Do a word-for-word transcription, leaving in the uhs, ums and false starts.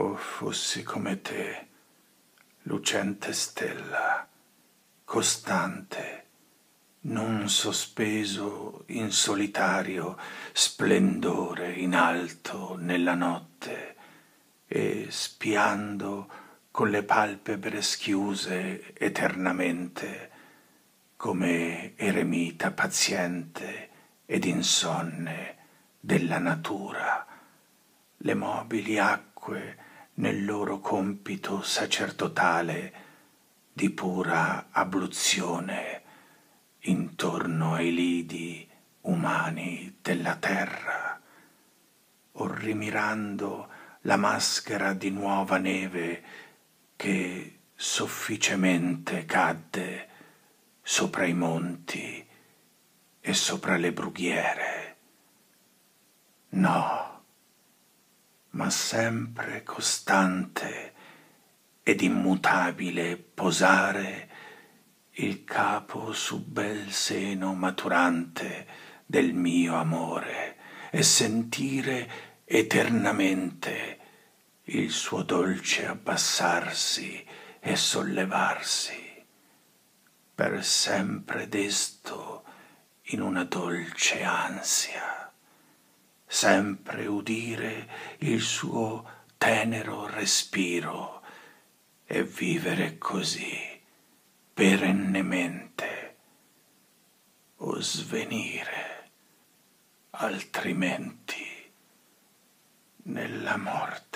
io fossi come te, lucente stella, costante, non sospeso in solitario splendore in alto nella notte, e spiando con le palpebre schiuse eternamente, come eremita paziente ed insonne della natura, le mobili acque nel loro compito sacerdotale di pura abluzione intorno ai lidi umani della terra, or rimirando la maschera di nuova neve che sofficemente cadde sopra i monti e sopra le brughiere. No, ma sempre costante ed immutabile posare il capo su bel seno maturante del mio amore e sentire eternamente il suo dolce abbassarsi e sollevarsi, per sempre desto in una dolce ansia, sempre udire il suo tenero respiro e vivere così perennemente, o svenire altrimenti nella morte.